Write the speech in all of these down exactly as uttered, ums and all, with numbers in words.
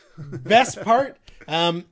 Best part, um,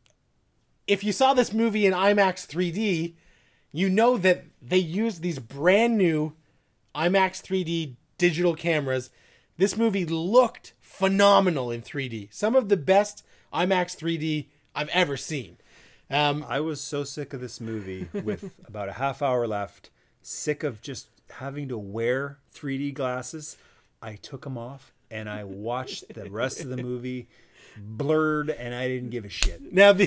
if you saw this movie in IMAX three D, you know that they used these brand new IMAX three D digital cameras. This movie looked phenomenal in three D. Some of the best IMAX three D I've ever seen. Um, I was so sick of this movie with about a half hour left, sick of just having to wear three D glasses. I took them off and I watched the rest of the movie blurred, and I didn't give a shit. Now the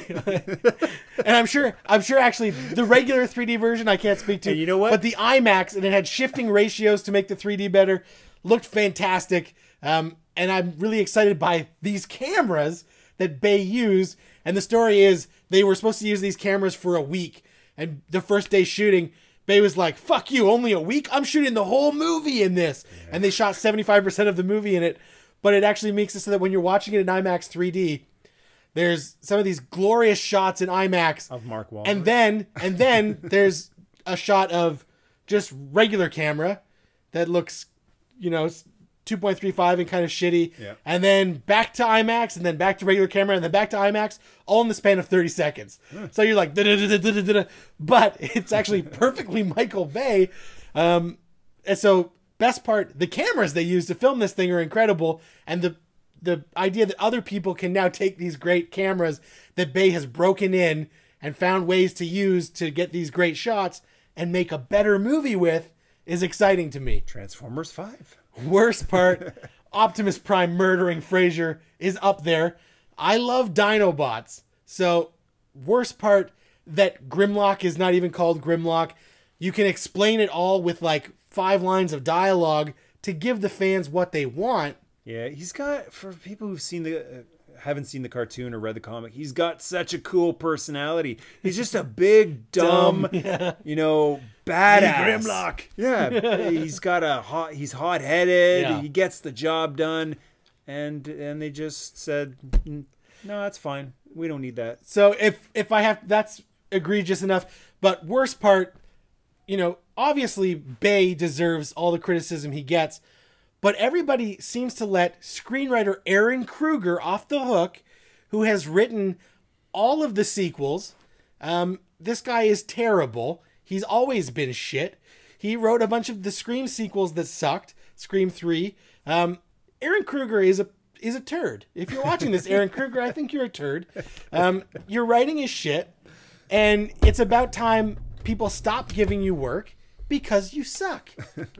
and I'm sure I'm sure actually the regular three D version I can't speak to. And you know what? But the IMAX, and it had shifting ratios to make the three D better, looked fantastic. Um, and I'm really excited by these cameras that Bay used. And the story is they were supposed to use these cameras for a week, and the first day shooting, Bay was like, "Fuck you, only a week? I'm shooting the whole movie in this." Yeah. And they shot seventy-five percent of the movie in it. But it actually makes it so that when you're watching it in IMAX three D, there's some of these glorious shots in IMAX of Mark Wahlberg. And then, and then there's a shot of just regular camera that looks, you know, two point three five and kind of shitty. Yeah. And then back to IMAX, and then back to regular camera, and then back to IMAX, all in the span of thirty seconds. Mm. So you're like, da, da, da, da, da, da, but it's actually perfectly Michael Bay. Um, and so, best part, the cameras they use to film this thing are incredible, and the the idea that other people can now take these great cameras that Bay has broken in and found ways to use to get these great shots and make a better movie with is exciting to me. Transformers five. Worst part, Optimus Prime murdering Fraser is up there. I love Dinobots. So, worst part, that Grimlock is not even called Grimlock. You can explain it all with like five lines of dialogue to give the fans what they want. Yeah, he's got, for people who've seen the, uh, haven't seen the cartoon or read the comic, he's got such a cool personality. He's just a big, dumb, dumb yeah. you know, badass. Grimlock. Yeah, he's got a hot, he's hot-headed, yeah. he gets the job done, and and they just said, no, that's fine. We don't need that. So if, if I have, that's egregious enough, but worst part, you know, obviously Bay deserves all the criticism he gets, but everybody seems to let screenwriter Aaron Kruger off the hook, who has written all of the sequels. Um, this guy is terrible. He's always been shit. He wrote a bunch of the Scream sequels that sucked. Scream three. Um, Aaron Kruger is a is a turd. If you're watching this, Aaron Kruger, I think you're a turd. Um, your writing is shit, and it's about time people stop giving you work because you suck.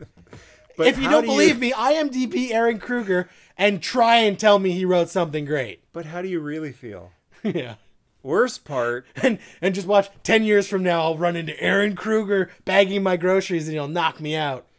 But if you don't do believe you... me, IMDb Aaron Kruger and try and tell me he wrote something great. But how do you really feel? Yeah. Worst part. And and just watch, ten years from now, I'll run into Aaron Kruger bagging my groceries and he'll knock me out.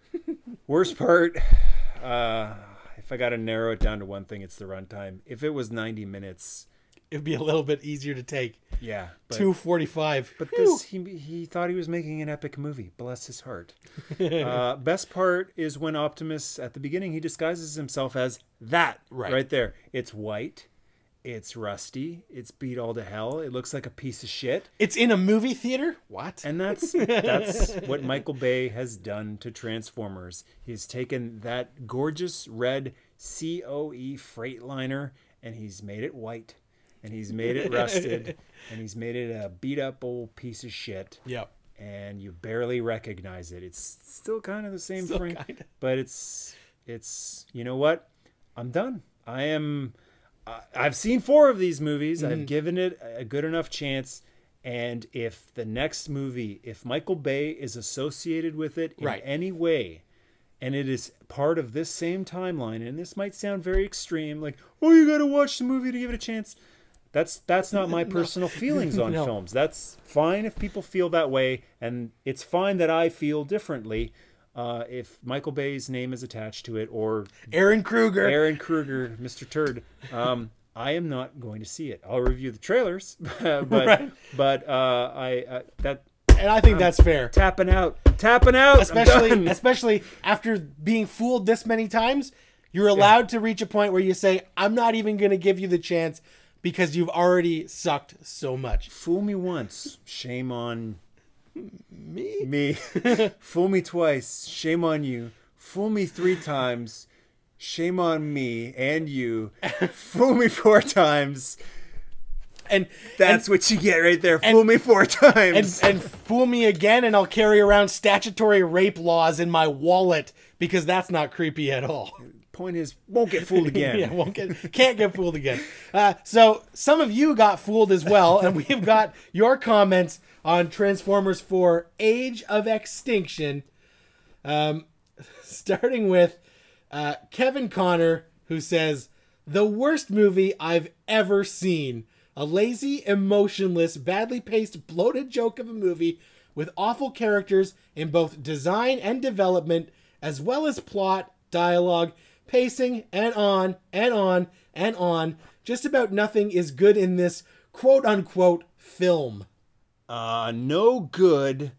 Worst part, uh, if I got to narrow it down to one thing, it's the runtime. If it was ninety minutes... it'd be a little bit easier to take. Yeah. But, two forty-five. But this, he, he thought he was making an epic movie. Bless his heart. uh, best part is when Optimus, at the beginning, he disguises himself as that. Right. Right there. It's white. It's rusty. It's beat all to hell. It looks like a piece of shit. It's in a movie theater? What? And that's that's what Michael Bay has done to Transformers. He's taken that gorgeous red C O E Freightliner and he's made it white. And he's made it rusted. And he's made it a beat up old piece of shit. Yep. And you barely recognize it. It's still kind of the same still frame. Kinda. But it's, it's, you know what? I'm done. I am... I've seen four of these movies. Mm. I've given it a good enough chance. And if the next movie, if Michael Bay is associated with it in right. any way, and it is part of this same timeline, and this might sound very extreme, like, oh, you got to watch the movie to give it a chance. That's that's not my personal no. feelings on no. films. That's fine if people feel that way, and it's fine that I feel differently. Uh, if Michael Bay's name is attached to it, or Aaron Kruger, Aaron Kruger, Mister Turd, um, I am not going to see it. I'll review the trailers, but right. but uh, I uh, that and I think um, that's fair. Tapping out, tapping out, especially especially after being fooled this many times, you're allowed yeah. to reach a point where you say, "I'm not even going to give you the chance because you've already sucked so much." Fool me once, shame on. Me? Me. Fool me twice. Shame on you. Fool me three times. shame on me and you. Fool me four times. And that's and, what you get right there. Fool and, me four times. And, and fool me again, and I'll carry around statutory rape laws in my wallet, because that's not creepy at all. Point is, won't get fooled again. Yeah, won't get, can't get fooled again. Uh, so some of you got fooled as well, and we've got your comments on Transformers four Age of Extinction. Um, starting with uh, Kevin Connor, who says, the worst movie I've ever seen. A lazy, emotionless, badly paced, bloated joke of a movie with awful characters in both design and development, as well as plot, dialogue, pacing, and on, and on, and on. Just about nothing is good in this quote-unquote film. Uh, no good,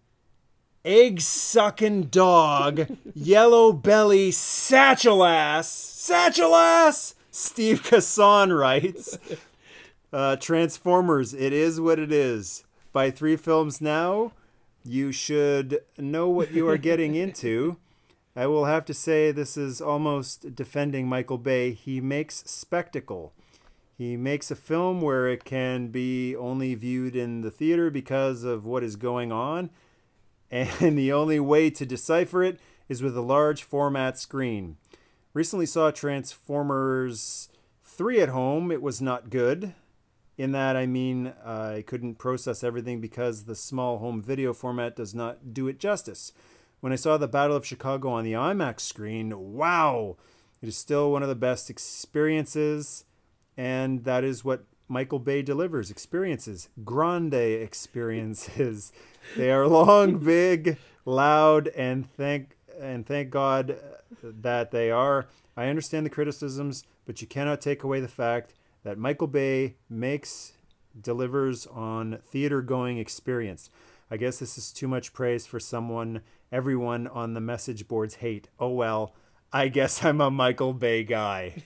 egg-sucking dog, yellow belly, satchel ass, satchel ass, Steve Casson writes. Uh, Transformers, it is what it is. By three films now, you should know what you are getting into. I will have to say this is almost defending Michael Bay. He makes spectacle. He makes a film where it can be only viewed in the theater because of what is going on, and the only way to decipher it is with a large format screen. Recently saw Transformers three at home. It was not good. In that, I mean, uh, I couldn't process everything because the small home video format does not do it justice. When I saw the Battle of Chicago on the IMAX screen, wow! It is still one of the best experiences, and that is what Michael Bay delivers. Experiences. Grande experiences. They are long, big, loud, and thank, and thank God that they are. I understand the criticisms, but you cannot take away the fact that Michael Bay makes, delivers on theater-going experience. I guess this is too much praise for someone everyone on the message boards hate. Oh well, I guess I'm a Michael Bay guy.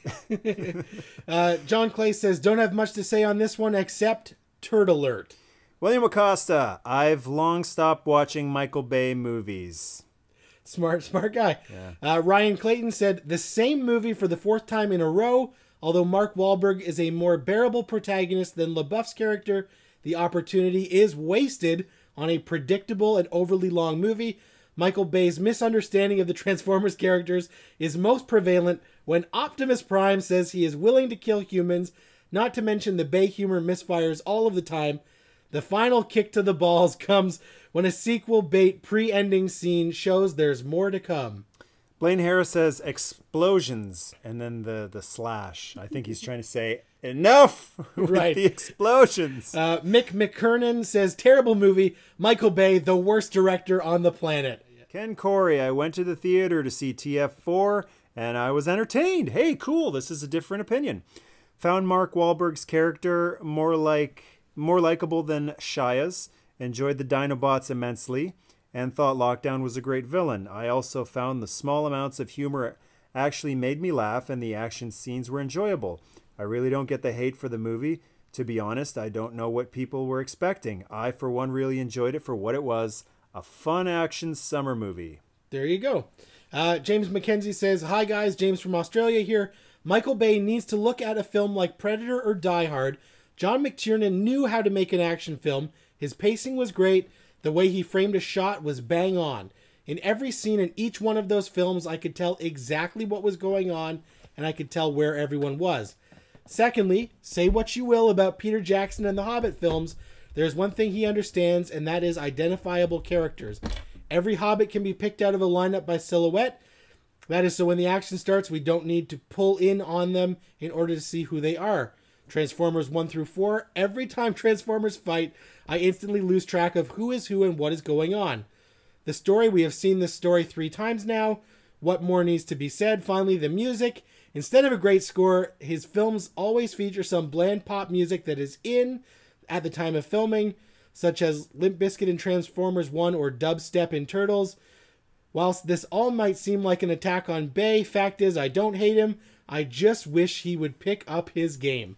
uh, John Clay says, don't have much to say on this one except turd alert. William Acosta, I've long stopped watching Michael Bay movies. Smart, smart guy. Yeah. Uh, Ryan Clayton said, the same movie for the fourth time in a row. Although Mark Wahlberg is a more bearable protagonist than LaBeouf's character, the opportunity is wasted on a predictable and overly long movie. Michael Bay's misunderstanding of the Transformers characters is most prevalent when Optimus Prime says he is willing to kill humans, not to mention the Bay humor misfires all of the time. The final kick to the balls comes when a sequel bait pre-ending scene shows there's more to come. Blaine Harris says explosions, and then the, the slash. I think he's trying to say enough with right. the explosions. Uh, Mick McKernan says, terrible movie. Michael Bay, the worst director on the planet. Ken Corey, I went to the theater to see T F four, and I was entertained. Hey, cool, this is a different opinion. Found Mark Wahlberg's character more like more likable than Shia's. Enjoyed the Dinobots immensely. And thought Lockdown was a great villain. I also found the small amounts of humor actually made me laugh, and the action scenes were enjoyable. I really don't get the hate for the movie. To be honest, I don't know what people were expecting. I, for one, really enjoyed it for what it was, a fun action summer movie. There you go. Uh, James McKenzie says, hi guys, James from Australia here. Michael Bay needs to look at a film like Predator or Die Hard. John McTiernan knew how to make an action film. His pacing was great. The way he framed a shot was bang on. In every scene in each one of those films, I could tell exactly what was going on, and I could tell where everyone was. Secondly, say what you will about Peter Jackson and the Hobbit films, there's one thing he understands, and that is identifiable characters. Every Hobbit can be picked out of a lineup by silhouette. That is so when the action starts, we don't need to pull in on them in order to see who they are. Transformers one through four, every time Transformers fight, I instantly lose track of who is who and what is going on. The story, we have seen this story three times now. What more needs to be said? Finally, the music. Instead of a great score, his films always feature some bland pop music that is in at the time of filming, such as Limp Bizkit in Transformers one or dubstep in Turtles. Whilst this all might seem like an attack on Bay, fact is I don't hate him. I just wish he would pick up his game.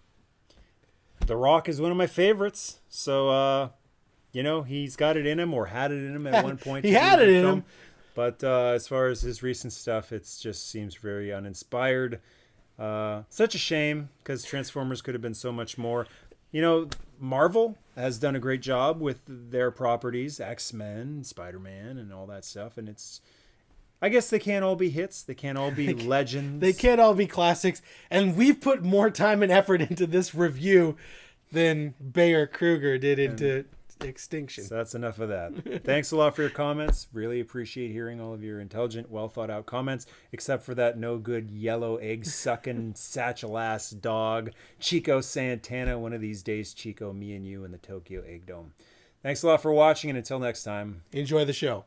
The Rock is one of my favorites, so, uh, you know, he's got it in him or had it in him at one point. He had it in film. him. But uh, as far as his recent stuff, it just seems very uninspired. Uh, such a shame, because Transformers could have been so much more. You know, Marvel has done a great job with their properties, X-Men, Spider-Man, and all that stuff. And it's, I guess they can't all be hits. They can't all be they legends. They can't all be classics. And we've put more time and effort into this review than Bayer Kruger did into and Extinction. So that's enough of that. Thanks a lot for your comments. Really appreciate hearing all of your intelligent, well thought out comments, except for that no good yellow egg sucking satchel ass dog, Chico Santana. One of these days, Chico, me and you in the Tokyo Egg Dome. Thanks a lot for watching, and until next time, enjoy the show.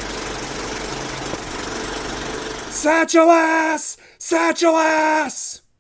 Satchel ass! Satchel ass!